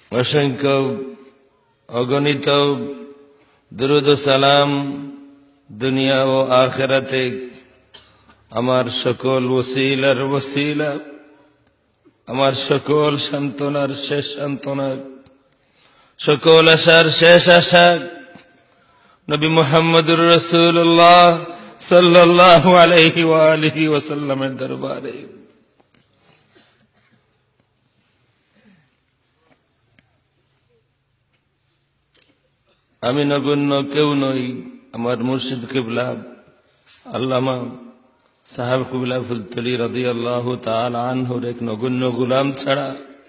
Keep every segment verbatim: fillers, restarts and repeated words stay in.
অসংখ্য অগণিত দুরূদ ও সালাম দুনিয়া ও আখিরাতে আমার সকল ওসিলার ওসিলা, আমার সকল সান্ত্বনার শেষ সান্ত্বনা, সকল আশার শেষ আশা নবী মুহাম্মদুর রাসূলুল্লাহ সাল্লাল্লাহু আলাইহি ওয়া আলিহি ওয়াসাল্লামের দরবারে। আমি নগণ্য কেউ নই, আমার মুর্শিদ কিবলা আল্লামা সাহেব কিবলা ফুলতলি রাদিয়াল্লাহু তাআলা আনহুর এক নগণ্য গোলাম ছাড়া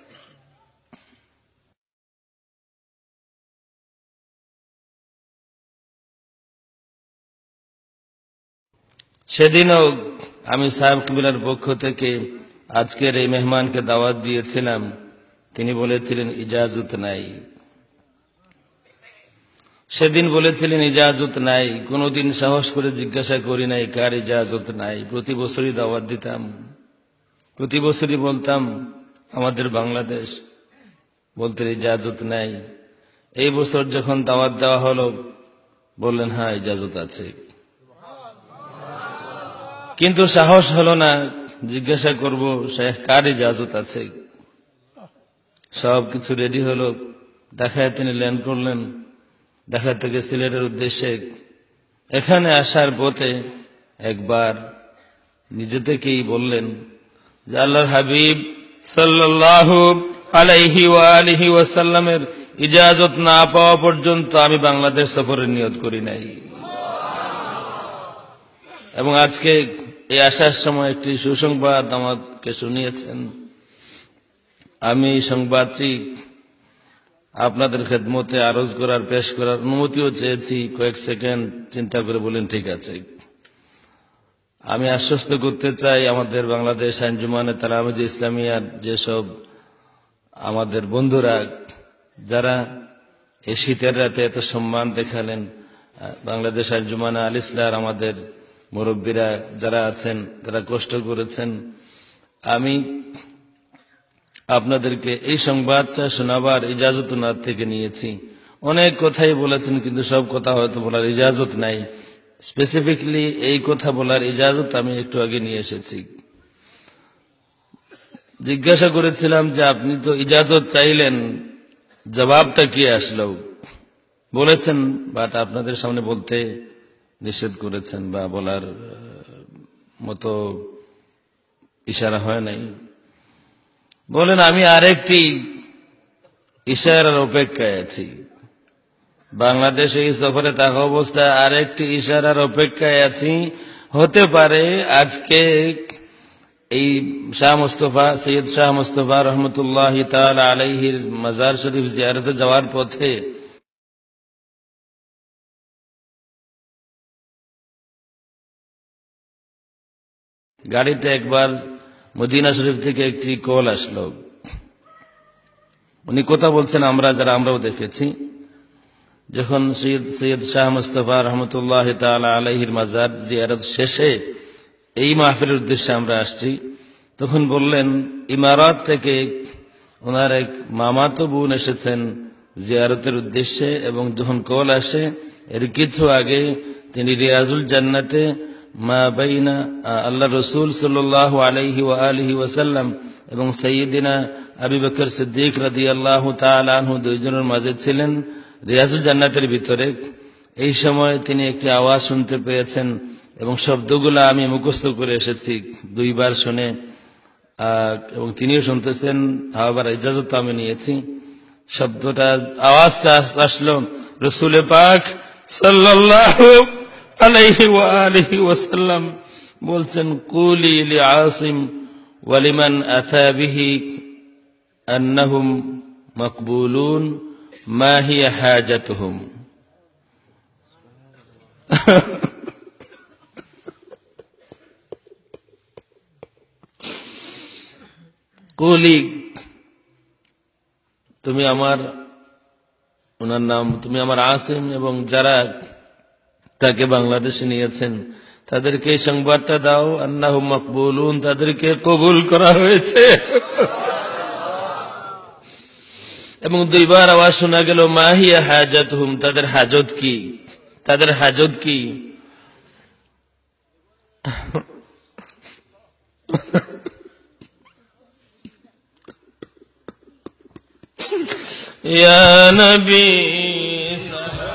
সেদিনও আমি সাহেব কিবলার পক্ষ থেকে আজকের এই মেহমানকে দাওয়াত দিয়েছিলাম। তিনি বলেছিলেন ইজাজত নাই, সেদিন বলেছিলেন ইজাজত নাই। কোনদিন সাহস করে জিজ্ঞাসা করি নাই কার ইজাজত নাই। প্রতি বছরই দাওয়াত দিতাম, প্রতি বছরই বলতাম আমাদের বাংলাদেশ, বলতে ইজাজত নাই। এই বছর যখন দাওয়াত দেওয়া হলো বললেন হ্যাঁ ইজাজত আছে, কিন্তু সাহস হলো না জিজ্ঞাসা করব শেখ কার ইজাজত আছে। সব কিছু রেডি হলো, ঢাকায় তিনি ল্যান্ড করলেন। ঢাকা থেকে সিলেটের উদ্দেশ্যে এখানে আসার পথে একবার নিজে থেকেই বললেন যে আল্লাহর হাবিব সাল্লাল্লাহু আলাইহি ওয়া আলিহি ওয়াসাল্লামের ইজাজত না পাওয়া পর্যন্ত আমি বাংলাদেশ সফরের নিয়ত করি নাই। এবং আজকে এই আসার সময় একটি সুসংবাদ আমাকে শুনিয়েছেন। আমি এই সংবাদটি আপনাদের খেদমতে আরজ করার পেশ করার অনুমতিও চেয়েছি। কয়েক সেকেন্ড চিন্তা করে বলেন ঠিক আছে। আমি আশ্বস্ত করতে চাই আমাদের বাংলাদেশ আঞ্জুমানে তালামিজে ইসলামিয়ার যেসব আমাদের বন্ধুরা যারা এই শীতের রাতে এত সম্মান দেখালেন, বাংলাদেশ আঞ্জুমানে আল ইসলার আমাদের মুরব্বীরা যারা আছেন, যারা কষ্ট করেছেন, আমি আপনাদেরকে এই সংবাদটা শোনাবার ইজাজত ওনার থেকে নিয়েছি। অনেক কথাই বলেছেন, কিন্তু সব কথা হয়তো বলার ইজাজত নাই। স্পেসিফিকলি এই কথা বলার ইজাজত আমি একটু আগে নিয়ে এসেছি। জিজ্ঞাসা করেছিলাম যে আপনি তো ইজাজত চাইলেন, জবাবটা কি আসলো? বলেছেন, বাট আপনাদের সামনে বলতে নিষেধ করেছেন বা বলার মতো ইশারা হয় নাই। বলেন আমি আরেকটি ইশারার অপেক্ষায় আছি। বাংলাদেশে এই সফরে থাকা অবস্থায় আরেকটি ইশারার অপেক্ষায় আছি। হতে পারে আজকে এই শাহ মুস্তফা সৈয়দ শাহ মুস্তফা রহমতুল্লাহ তাআলা আলাইহির মাজার শরীফ জিয়ারতে যাওয়ার পথে গাড়িতে একবার মদিনা শরীফ থেকে একটি কল আসলো। উনি কথা বলছেন আমরা যারা আমরাও দেখেছি। যখন সৈয়দ সৈয়দ শাহ মুস্তফা রহমতুল্লাহ তাআলা আলাইহির মাজার জিয়ারত শেষে এই মাহফিলের উদ্দেশ্যে আমরা আসছি, তখন বললেন ইমারাত থেকে ওনার এক মামাতো বোন এসেছেন জিয়ারতের উদ্দেশ্যে, এবং যখন কল আসে এর কিছু আগে তিনি রিয়াজুল জান্নাতে মা বাইনা আল্লাহ রসুল সাল্লাল্লাহু আলাইহি ওয়া আলিহি ওয়াসাল্লাম এবং সাইয়্যিদিনা আবু বকর সিদ্দিক রাদিয়াল্লাহু তাআলা আনহু দুইজনের মাঝে ছিলেন রিয়াজুল জান্নাতের ভিতরে। এই সময় তিনি একটি আওয়াজ শুনতে পেয়েছেন এবং শব্দগুলো আমি মুখস্থ করে এসেছি দুইবার শুনে, এবং তিনিও শুনতেছেন, আবার ইজাজত আমি নিয়েছি। শব্দটা আওয়াজটা আসলো রাসূল পাক সাল্লাল্লাহু আলাইহি ওয়া আলিহি ওয়াসাল্লাম বলছেন কুলি লিআসিম ওয়া লিমান আতা বিহি আন্নাহুম মাকবুলুন মা হিয়া হাজাতুহুম। কুলি, তুমি আমার, ওনার নাম, তুমি আমার আসিম এবং যারা তাকে বাংলাদেশে নিয়েছেন তাদেরকে এই সংবাদটা দাও আন্নাহুম মাকবুলুন, তাদেরকে কবুল করা হয়েছে। এবং দুইবার আওয়াজ শোনা গেল মাহিয়া হাজাতুহুম, তাদের হাজত কি, তাদের হাজত কি। ইয়া নবী